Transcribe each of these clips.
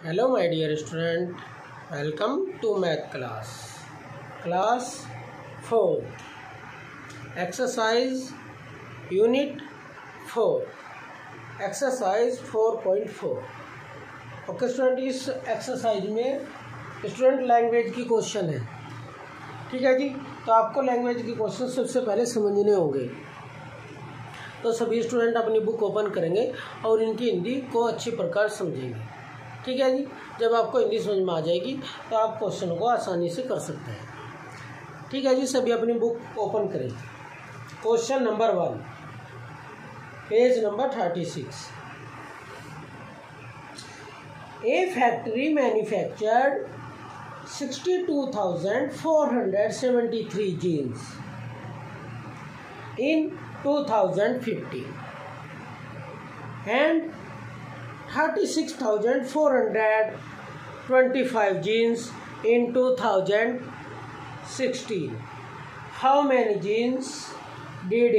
Hello my dear student, welcome to math class 4 exercise unit 4 exercise 4.4। Okay student, इस exercise में student language की question है। ठीक है जी, तो आपको लैंग्वेज की क्वेश्चन सबसे पहले समझने होंगे। तो सभी स्टूडेंट अपनी बुक ओपन करेंगे और इनकी हिंदी को अच्छी प्रकार समझेंगे। ठीक है जी, जब आपको हिंदी समझ में आ जाएगी तो आप क्वेश्चन को आसानी से कर सकते हैं। ठीक है जी, सभी अपनी बुक ओपन करें। Question number 1, page number 36। A factory manufactured 62,473 jeans in 2015 and 36,425 jeans in 2016. How many jeans did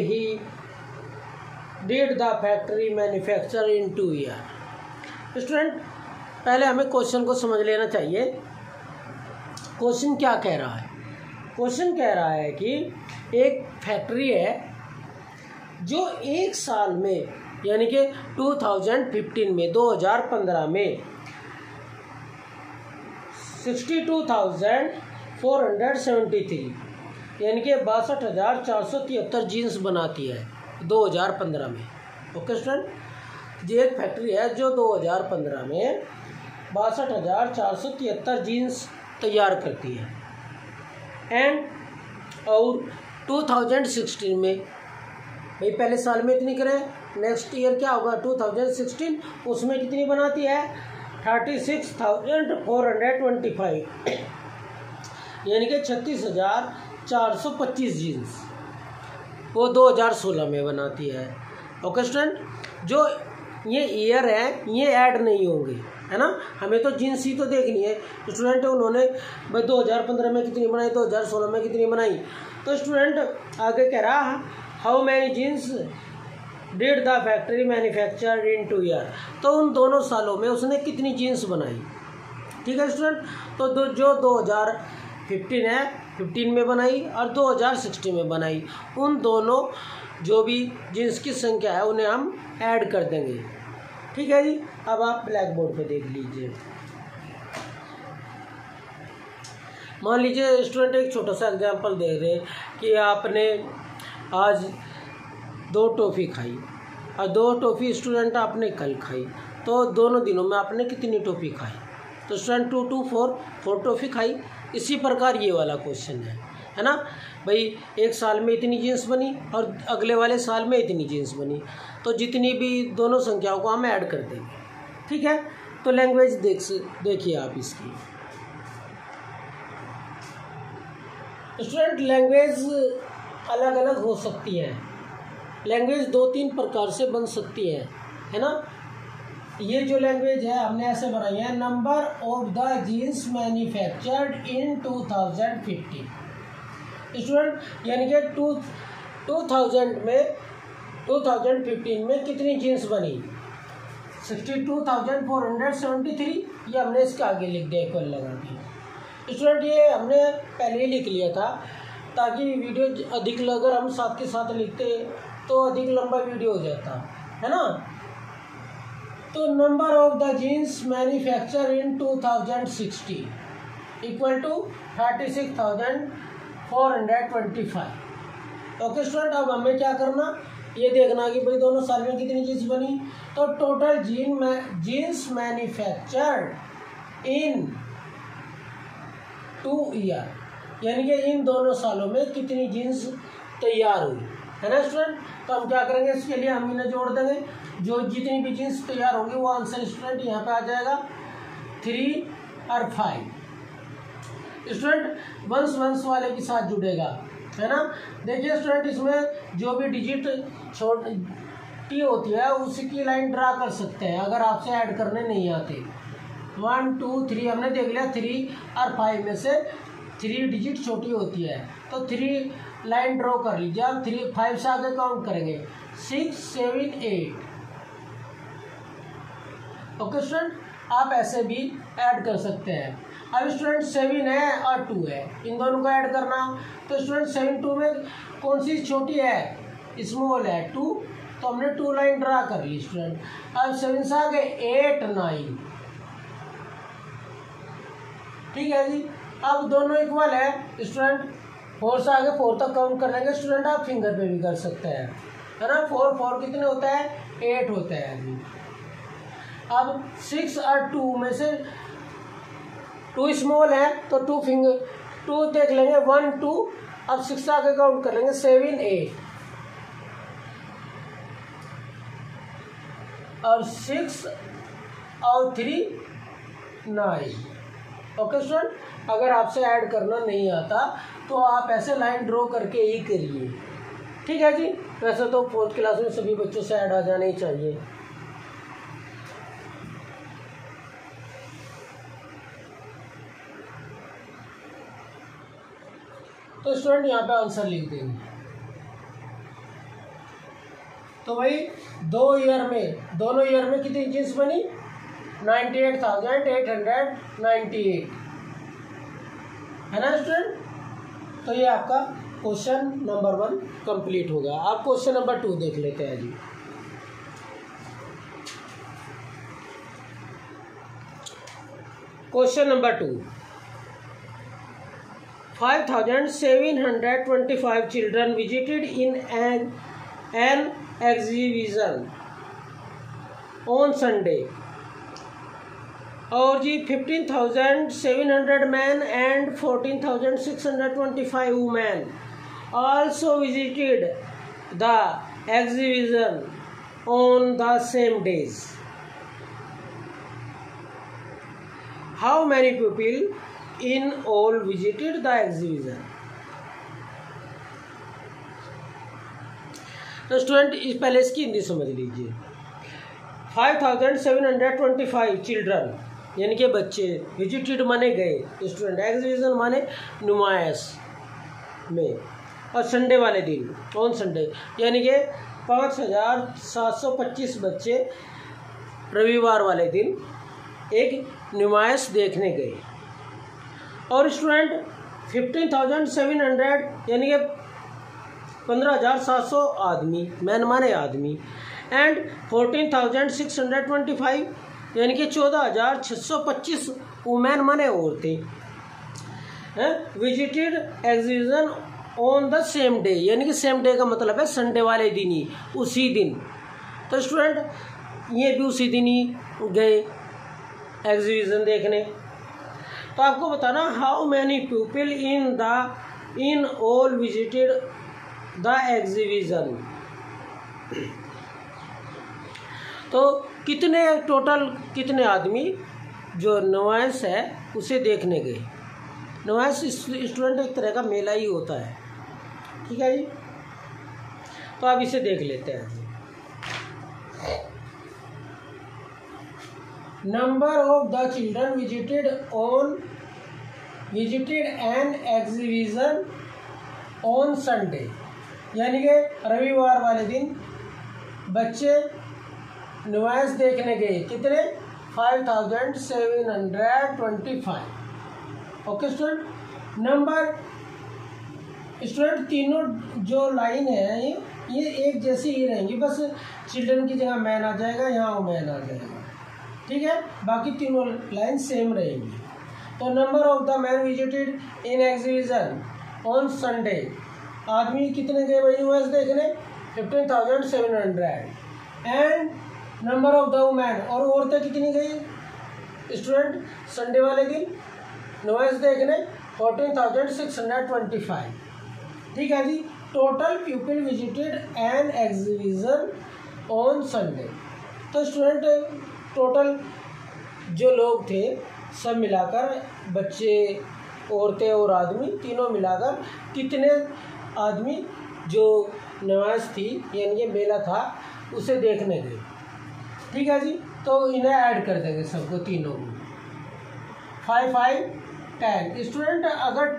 the factory manufacture in 2 years? Student, पहले हमें क्वेश्चन को समझ लेना चाहिए। क्वेश्चन क्या कह रहा है? क्वेश्चन कह रहा है कि एक फैक्ट्री है जो एक साल में, यानी कि 2015 में 2015 में 62,473 यानी कि 62,473 जीन्स बनाती है 2015 में। ओके स्टूडेंट, ये एक फैक्ट्री है जो 2015 में 62,473 जीन्स तैयार करती है। एंड और 2016 में, भाई पहले साल में इतनी करें, नेक्स्ट ईयर क्या होगा 2016, उसमें कितनी बनाती है 36,425 यानी कि 36,425 जीन्स वो 2016 में बनाती है। ओके स्टूडेंट, जो ये ईयर है ये ऐड नहीं होंगे, है ना। हमें तो जीन्स ही तो देखनी है। स्टूडेंट उन्होंने भाई 2015 में कितनी बनाई, 2016 में कितनी बनाई। तो स्टूडेंट आगे कह रहा how many jeans did the factory manufacture in 2 year. तो उन दोनों सालों में उसने कितनी जीन्स बनाई। ठीक है स्टूडेंट, तो जो 2015 है 15 में बनाई और 2016 में बनाई, उन दोनों जो भी जीन्स की संख्या है उन्हें हम ऐड कर देंगे। ठीक है जी, अब आप ब्लैक बोर्ड पे देख लीजिए। मान लीजिए स्टूडेंट एक छोटा सा एग्जांपल दे रहे कि आपने आज 2 टॉफ़ी खाई और 2 टॉफ़ी स्टूडेंट आपने कल खाई, तो दोनों दिनों में आपने कितनी टॉफ़ी खाई। तो स्टूडेंट 2 2 4 टॉफ़ी खाई। इसी प्रकार ये वाला क्वेश्चन है ना। भाई एक साल में इतनी जीन्स बनी और अगले वाले साल में इतनी जीन्स बनी, तो जितनी भी दोनों संख्याओं को हम ऐड कर देंगे। ठीक है, तो लैंग्वेज देखिए आप इसकी। स्टूडेंट लैंग्वेज अलग अलग हो सकती है। लैंग्वेज 2-3 प्रकार से बन सकती है ना। ये जो लैंग्वेज है हमने ऐसे बनाई है, number of the jeans manufactured in 2015। Student यानी कि 2015 में कितनी जीन्स बनी 62,473। ये हमने इसके आगे लिख दिया, इक्वल लगा दिया। स्टूडेंट ये हमने पहले ही लिख लिया था ताकि वीडियो अधिक अगर हम साथ के साथ लिखते तो अधिक लंबा वीडियो हो जाता, है ना। तो number of the jeans manufacture in 2016 equal to 36,425। Okay student, अब हमें क्या करना, ये देखना कि भाई दोनों साल में कितनी जीन्स बनी। तो total jeans manufactured in 2 year यानी कि इन दोनों सालों में कितनी जीन्स तैयार हुई, है ना स्टूडेंट। तो हम क्या करेंगे, इसके लिए हम इन्हें जोड़ देंगे। जो जितनी भी जीन्स तैयार होंगी वो आंसर स्टूडेंट यहाँ पे आ जाएगा 3 और 5। स्टूडेंट वंश वाले के साथ जुड़ेगा, है ना। देखिए स्टूडेंट, इसमें जो भी डिजिट छोटी होती है उसकी लाइन ड्रा कर सकते हैं अगर आपसे ऐड करने नहीं आते। 1 2 3 हमने देख लिया। 3 और 5 में से 3 डिजिट छोटी होती है, तो 3 लाइन ड्रॉ कर लीजिए। आप 5 से आगे काउंट करेंगे 6 7 8। ओके स्टूडेंट, आप ऐसे भी ऐड कर सकते हैं। अब स्टूडेंट 7 है और 2 है, इन दोनों को ऐड करना, तो स्टूडेंट 7 2 में कौन सी छोटी है, स्मॉल है 2, तो हमने 2 लाइन ड्रा कर ली स्टूडेंट। अब 7 से आगे 8 9, ठीक है जी। अब दोनों इक्वल है स्टूडेंट, 4 से आगे 4 तक काउंट कर लेंगे स्टूडेंट, आप फिंगर पे भी कर सकते हैं, है ना। 4 4 कितने होता है, 8 होता है जी। अब 6 और 2 में से 2 स्मॉल है तो 2 फिंगर 2 देख लेंगे, 1 2, अब 6 से आगे काउंट कर लेंगे 7 8, और 6 और 3 9। ओके स्टूडेंट, अगर आपसे ऐड करना नहीं आता तो आप ऐसे लाइन ड्रॉ करके ही करिए, ठीक है जी। वैसे तो 4th क्लास में सभी बच्चों से ऐड आ जाने ही चाहिए। तो स्टूडेंट यहाँ पे आंसर लिख देंगे। तो भाई दोनों ईयर में कितनी जींस बनी, 98,898 है ना स्टूडेंट। तो ये आपका क्वेश्चन नंबर 1 कंप्लीट होगा। आप क्वेश्चन नंबर 2 देख लेते हैं जी। Question number 2, 5,725 children visited in an exhibition on Sunday, और जी 15,700 men and 14,625 women also visited the exhibition on the same days. How many people in all visited the exhibition? तो student इस पहले इसकी हिंदी समझ लीजिए। 5,725 चिल्ड्रन यानी कि बच्चे, विजिटेड माने गए स्टूडेंट, एग्जीबिशन माने नुमाइश में, और संडे वाले दिन, ऑन संडे, यानी कि 5,725 बच्चे रविवार वाले दिन एक नुमाइश देखने गए। और स्टूडेंट 15,700 यानी कि 15,700 आदमी, मैन माने आदमी, एंड 14,625 यानी कि 14,625 वुमेन माने औरतें visited exhibition on the same day, यानी कि सेम डे का मतलब है संडे वाले दिन ही, उसी दिन। तो स्टूडेंट ये भी उसी दिन ही गए एग्जीबिशन देखने। तो आपको बताना how many people in all visited the exhibition. तो कितने आदमी जो नुमाइश है उसे देखने गए। नुमाइश स्टूडेंट एक तरह का मेला ही होता है, ठीक है जी। तो आप इसे देख लेते हैं। Number of the children visited an exhibition on Sunday, यानी कि रविवार वाले दिन बच्चे नुमाइश देखने गए, कितने, 5,725। Okay student. नंबर स्टूडेंट तीनों जो लाइन है ये एक जैसी ही रहेंगी, बस चिल्ड्रन की जगह मैन आ जाएगा, यहाँ मैन आ जाएगा, ठीक है। बाकी तीनों लाइन सेम रहेंगी। तो number of the man visited in exhibition on Sunday, आदमी कितने गए भाई नुमाइश देखने, 15,700, and number of the women, और औरतें कितनी गई स्टूडेंट संडे वाले दिन नुमाइश देखने, 14,625, ठीक है जी। Total people visited an exhibition on Sunday. तो स्टूडेंट टोटल जो लोग थे सब मिलाकर, बच्चे, औरतें और आदमी तीनों मिलाकर कितने आदमी जो नुमाइश थी यानी कि मेला था उसे देखने गए, ठीक है जी। तो इन्हें ऐड कर देंगे सबको, तीनों को, 5 5 10। स्टूडेंट अगर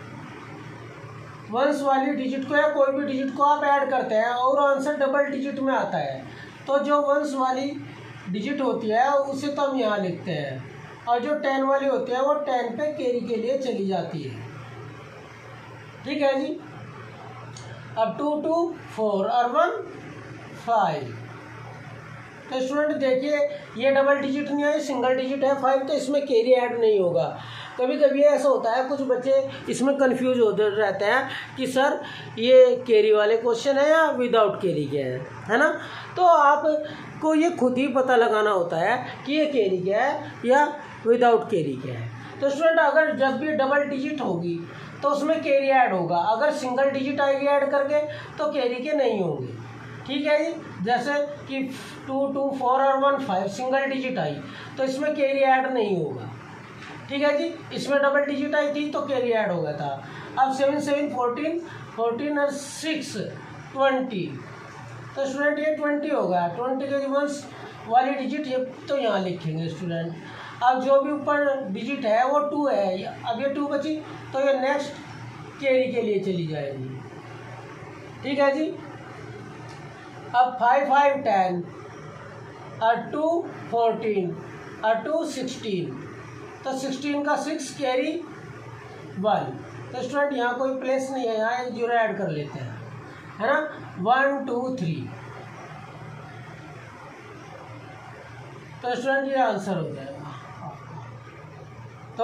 वंस वाली डिजिट को या कोई भी डिजिट को आप ऐड करते हैं और आंसर डबल डिजिट में आता है, तो जो वंस वाली डिजिट होती है उसे तो हम यहाँ लिखते हैं, और जो 10 वाली होती है वो 10 पे कैरी के लिए चली जाती है। ठीक है जी। अब 2 2 4 और 1 5। तो स्टूडेंट देखिए ये डबल डिजिट नहीं है, सिंगल डिजिट है 5, तो इसमें कैरी ऐड नहीं होगा। कभी कभी ऐसा होता है कुछ बच्चे इसमें कंफ्यूज होते रहते हैं कि सर ये कैरी वाले क्वेश्चन है या विदाउट कैरी के हैं, है ना। तो आपको ये खुद ही पता लगाना होता है कि ये कैरी क्या है या विदाउट कैरी क्या है। तो स्टूडेंट अगर जब भी डबल डिजिट होगी तो उसमें कैरी ऐड होगा, अगर सिंगल डिजिट आएगी ऐड करके तो कैरी के नहीं होंगे। ठीक है जी। जैसे कि 2 2 4 और 1 5 सिंगल डिजिट आई तो इसमें कैरी ऐड नहीं होगा। ठीक है जी। इसमें डबल डिजिट आई थी तो कैरी ऐड हो गया था। अब 7 7 14 14 और 6 20, तो स्टूडेंट ये 20 हो गया। 20 के रिवर्स वाली डिजिट ये तो यहाँ लिखेंगे स्टूडेंट। अब जो भी ऊपर डिजिट है वो 2 है, अब ये 2 बची तो ये नेक्स्ट कैरी के लिए चली जाएगी। ठीक है जी। अब 5 5 10 और 2 14 और 2 16, तो 16 का 6 कैरी 1। तो स्टूडेंट यहाँ कोई प्लेस नहीं है, यहाँ एक 0 ऐड कर लेते हैं, है ना। 1 2 3, तो स्टूडेंट ये आंसर हो जाएगा। तो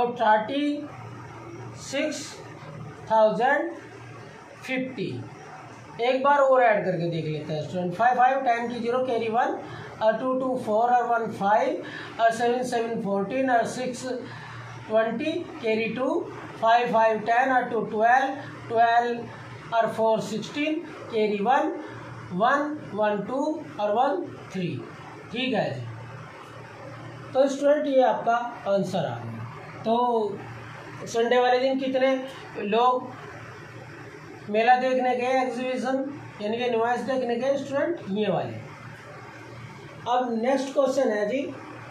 36,050। एक बार और ऐड करके देख लेते हैं स्टूडेंट। 5 5 10 की 0 कैरी 1 और 2 2 4 और 1 5 और 7 7 14 और 6 20 कैरी 2, 5 5 10 और 2 12 12 और 4 16 कैरी 1 1 1 2 और 1 3। ठीक है जी। तो स्टूडेंट ये आपका आंसर आ गया। तो संडे वाले दिन कितने लोग मेला देखने गए, एग्जीबिशन यानी कि नुमाइश देखने गए स्टूडेंट, ये वाले। अब नेक्स्ट क्वेश्चन है जी,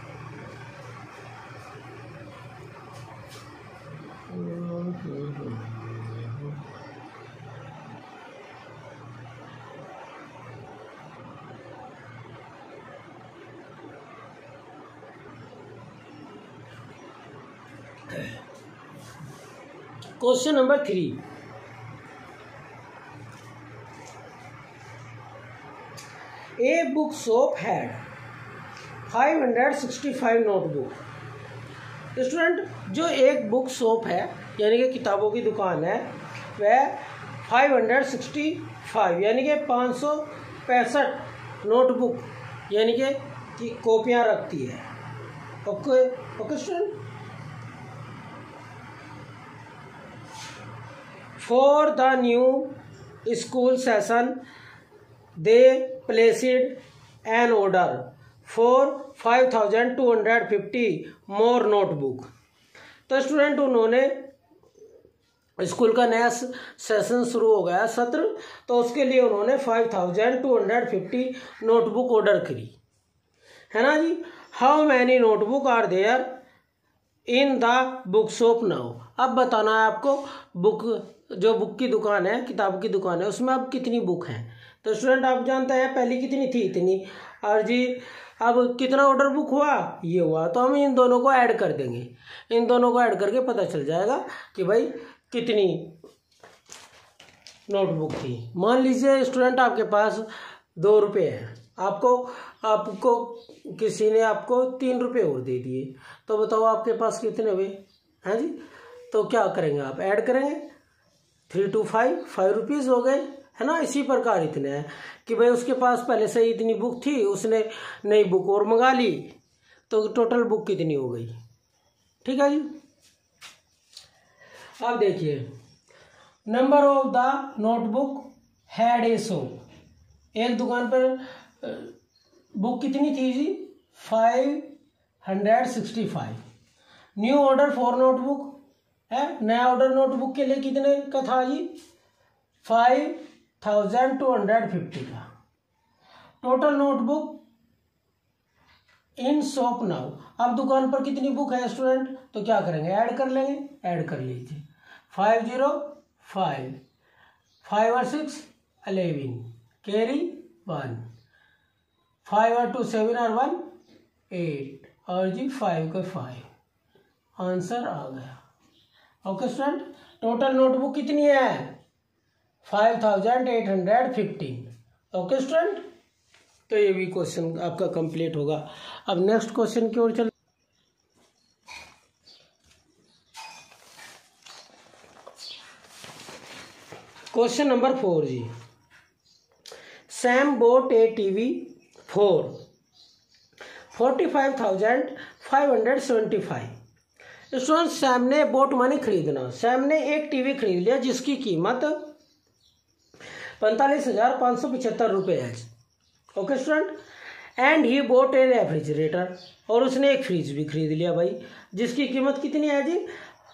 question number 3। A book shop had 565 notebook. Student जो एक बुक शॉप है यानी कि किताबों की दुकान है वह 565 यानी कि 565 नोटबुक यानी कि कॉपियाँ रखती है। Okay okay student. For the new school session they placed an order for 5250 more notebook. तो स्टूडेंट उन्होंने स्कूल का नया सेशन शुरू हो गया सत्र, तो उसके लिए उन्होंने 5250 नोटबुक ऑर्डर करी, है ना जी। How many notebook are there in the book shop now. अब बताना है आपको जो बुक की दुकान है, किताब की दुकान है, उसमें अब कितनी बुक हैं। तो स्टूडेंट आप जानते हैं पहले कितनी थी, इतनी, और जी अब कितना ऑर्डर बुक हुआ, ये हुआ, तो हम इन दोनों को ऐड कर देंगे। इन दोनों को ऐड करके पता चल जाएगा कि भाई कितनी नोटबुक थी। मान लीजिए स्टूडेंट आपके पास 2 रुपये है, आपको किसी ने आपको 3 रुपये और दे दिए, तो बताओ आपके पास कितने हुए हैं जी। तो क्या करेंगे आप, ऐड करेंगे, 3 2 5 रुपीज़ हो गए, है ना। इसी प्रकार इतने हैं कि भाई उसके पास पहले से इतनी बुक थी, उसने नई बुक और मंगा ली, तो टोटल बुक कितनी हो गई। ठीक है जी। अब देखिए number of the notebook had a shop. एक दुकान पर बुक कितनी थी जी, 565। न्यू ऑर्डर फॉर नोटबुक है, नया ऑर्डर नोटबुक के लिए कितने का था जी, 5250 का। Total notebook in shop now. अब दुकान पर कितनी बुक है स्टूडेंट, तो क्या करेंगे, ऐड कर लेंगे, ऐड कर लीजिए। 505 5 और 6 11 कैरी 1, 5 और 2 7 और 1 8 और जी 5 का 5 आंसर आ गया। ओके स्टूडेंट, टोटल नोटबुक कितनी है 5815। ओके स्टूडेंट, तो ये भी क्वेश्चन आपका कंप्लीट होगा। अब नेक्स्ट क्वेश्चन की ओर चल। क्वेश्चन नंबर 4 जी। Sam bought a TV for 45,575। Student, Sam ने बोट माने खरीदना, सैम ने एक टीवी खरीद लिया जिसकी कीमत 45,575 रुपये है। Okay student, and he bought a refrigerator, और उसने एक फ्रिज भी खरीद लिया भाई, जिसकी कीमत कितनी है जी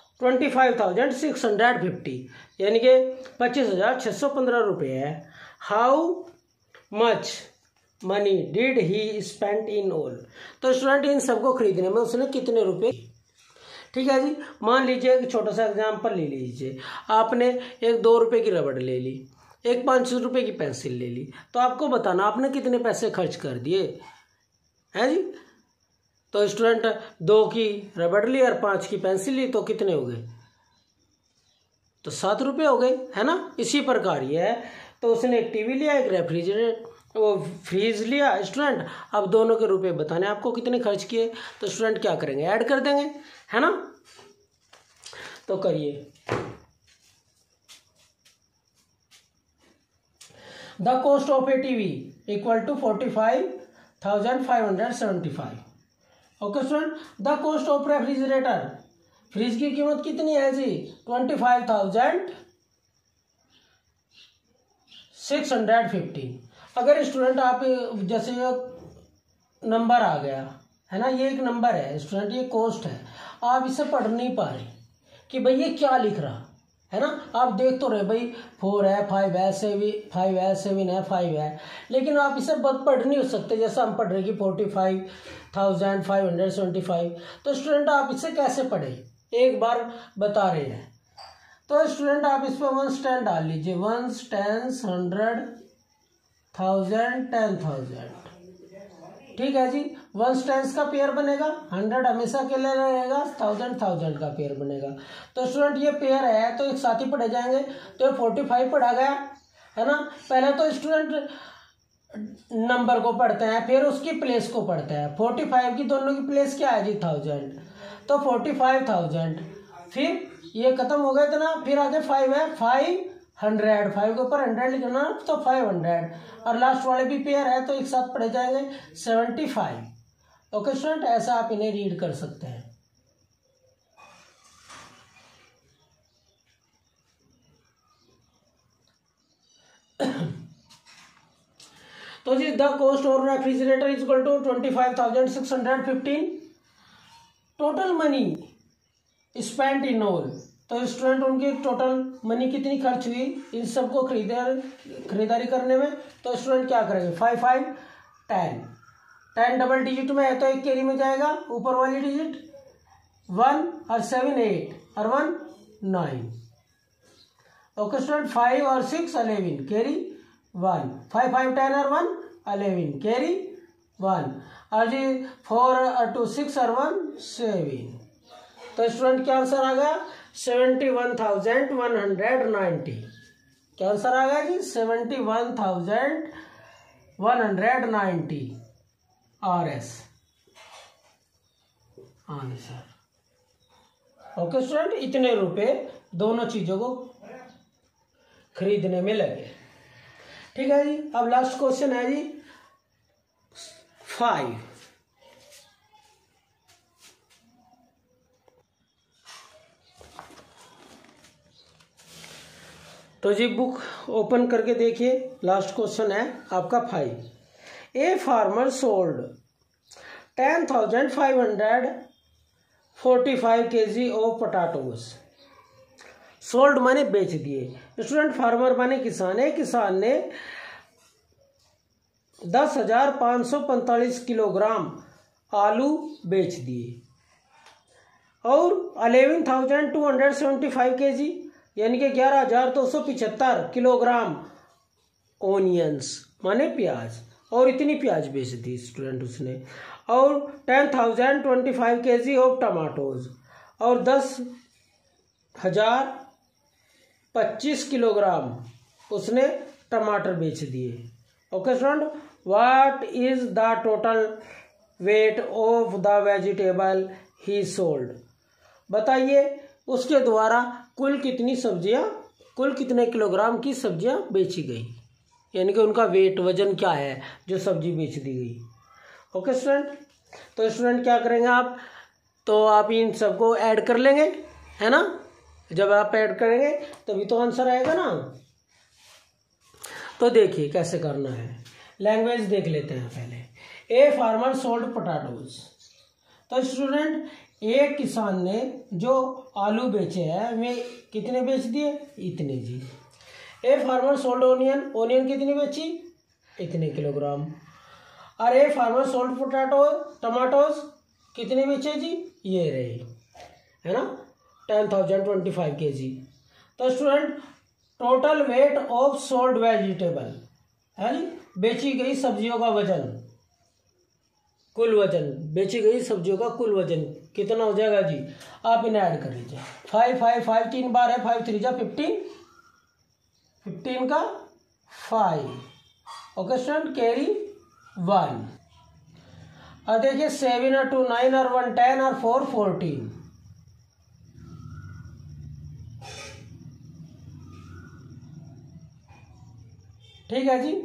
25,650, यानी कि 25,615 रुपये है। How much money did he spend in all. तो स्टूडेंट, इन सबको खरीदने में उसने कितने रुपए। ठीक है जी, मान लीजिए एक छोटा सा एग्जाम्पल ले लीजिए, आपने एक 2 रुपये की रबड़ ले ली, एक 500 रुपये की पेंसिल ले ली, तो आपको बताना आपने कितने पैसे खर्च कर दिए हैं जी। तो स्टूडेंट, 2 की रबड़ ली और 5 की पेंसिल ली, तो कितने हो गए, तो 7 रुपये हो गए, है ना। इसी प्रकार ये है, तो उसने एक टीवी लिया, एक रेफ्रिजरेटर, वो फ्रीज लिया। स्टूडेंट, अब दोनों के रुपए बताने आपको कितने खर्च किए, तो स्टूडेंट क्या करेंगे, ऐड कर देंगे, है ना। तो करिए। The cost of a TV equal to 45,575। Okay student, the cost of refrigerator, fridge की कीमत कितनी है जी 25,650। अगर स्टूडेंट आप जैसे नंबर आ गया है ना, ये एक नंबर है स्टूडेंट, ये कॉस्ट है, आप इसे पढ़ नहीं पा रहे कि भाई ये क्या लिख रहा है ना। आप देख तो रहे भाई 4 है, 5 है, 7 है, 5 है, लेकिन आप इसे पढ़ नहीं हो सकते जैसा हम पढ़ रहे कि 45,575। तो स्टूडेंट, आप इसे कैसे पढ़े, एक बार बता रहे हैं। तो स्टूडेंट, आप इस पर 1 10 डाल लीजिए, 1 10 100 1000 10,000। ठीक है जी, 1 10 का पेयर बनेगा, 100 हमेशा के लिए रहेगा, 1000 का पेयर बनेगा। तो स्टूडेंट, ये पेयर है तो एक साथ ही पढ़े जाएंगे, तो 45 पढ़ा गया है ना। पहले तो स्टूडेंट नंबर को पढ़ते हैं, फिर उसकी प्लेस को पढ़ते हैं। 45 की दोनों की प्लेस क्या है जी 1000, तो 45,000, फिर ये खत्म हो गया इतना, फिर आगे 5 है, 500, 5 के ऊपर 100 लिखना, तो 500, और लास्ट वाले भी पेयर है तो एक साथ पढ़े जाएंगे 75। ओके स्टूडेंट, ऐसा आप इन्हें रीड कर सकते हैं। तो जी the cost of refrigerator is equal to 25,615। Total money spent in all, तो स्टूडेंट उनकी टोटल मनी कितनी खर्च हुई इन सबको खरीदारी करने में। तो स्टूडेंट क्या करेंगे, 5 5 10 डबल डिजिट में है तो एक कैरी में जाएगा, ऊपर वाली डिजिट 1 और 7 8 और 1 9। ओके स्टूडेंट, 5 और 6 11 कैरी 1, 5 5 10 और 1 11 कैरी 1, और जी 4 और 2 6 और 1 7। तो स्टूडेंट क्या आंसर आ गया 71,190। क्या आंसर आ गया जी 71,190 RS आंसर। ओके स्टूडेंट, इतने रुपए दोनों चीजों को खरीदने में लगे। ठीक है जी, अब लास्ट क्वेश्चन है जी 5। तो जी बुक ओपन करके देखिए, लास्ट क्वेश्चन है आपका 5। A farmer sold 10,545 kg of potatoes. Sold माने बेच दिए। स्टूडेंट, फार्मर माने किसान है, किसान ने 10,545 किलोग्राम आलू बेच दिए, और 11,275 kg यानी कि 11,275 किलोग्राम ओनियंस माने प्याज और इतनी प्याज बेच दी स्टूडेंट उसने। और 10,025 kg ऑफ टमाटोज, और 10,025 किलोग्राम उसने टमाटर बेच दिए। Okay student, what is the total weight of the vegetable he sold. बताइए उसके द्वारा कुल कितनी सब्जियां, कुल कितने किलोग्राम की सब्जियां बेची गई, यानी कि उनका वेट, वजन क्या है जो सब्जी बेच दी गई। ओके स्टूडेंट, तो स्टूडेंट क्या करेंगे आप, तो आप इन सबको ऐड कर लेंगे, है ना। जब आप ऐड करेंगे तभी तो आंसर आएगा ना। तो देखिए कैसे करना है, लैंग्वेज देख लेते हैं पहले। ए फार्मर सोल्ड पोटैटोज, तो स्टूडेंट एक किसान ने जो आलू बेचे हैं वे कितने बेच दिए, इतने जी। A farmer sold onion, onion कितनी बेची, इतने किलोग्राम। और a farmer sold potato, tomatoes कितने बेचे जी, ये रहे, है ना, 10,025 kg। तो student total weight of sold vegetable है जी, बेची गई सब्जियों का वजन, कुल वजन, बेची गई सब्जियों का कुल वजन कितना हो जाएगा जी, आप इन्हें ऐड कर लीजिए। 5 5 5 3 बार है, 5 3 जा 15, 15 का 5। Okay student, carry 1। और देखिए 7 और 2 9 और 1 10 और 4 14। ठीक है जी।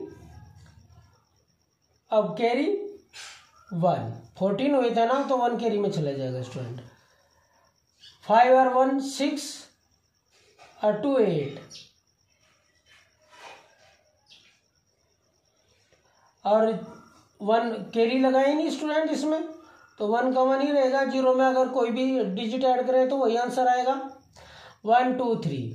अब कैरी 1, 14 हुए थे ना, तो 1 कैरी में चला जाएगा स्टूडेंट। 5 और 1 6 और 2 8, और 1 कैरी लगाए नहीं स्टूडेंट इसमें, तो 1 का 1 ही रहेगा। 0 में अगर कोई भी डिजिट ऐड करें तो वही आंसर आएगा। 1 2 3।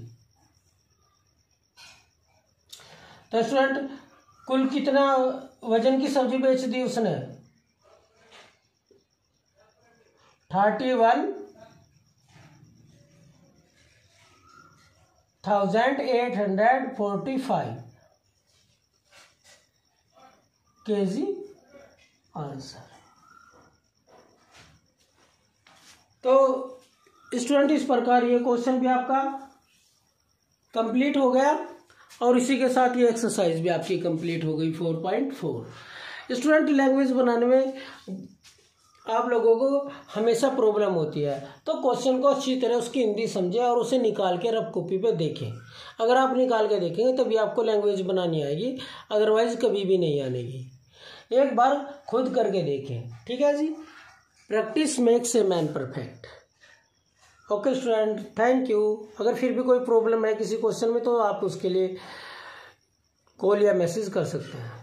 तो स्टूडेंट कुल कितना वजन की सब्जी बेच दी उसने, 31,845 kg आंसर। तो स्टूडेंट इस प्रकार ये क्वेश्चन भी आपका कंप्लीट हो गया, और इसी के साथ ये एक्सरसाइज भी आपकी कंप्लीट हो गई 4.4। स्टूडेंट लैंग्वेज बनाने में आप लोगों को हमेशा प्रॉब्लम होती है, तो क्वेश्चन को अच्छी तरह उसकी हिंदी समझें और उसे निकाल के रफ कॉपी पे देखें। अगर आप निकाल के देखेंगे तभी आपको लैंग्वेज बनानी आएगी, अदरवाइज कभी भी नहीं आनेगी। एक बार खुद करके देखें, ठीक है जी। Practice makes a man perfect. Okay student, thank you. अगर फिर भी कोई प्रॉब्लम है किसी क्वेश्चन में तो आप उसके लिए कॉल या मैसेज कर सकते हैं।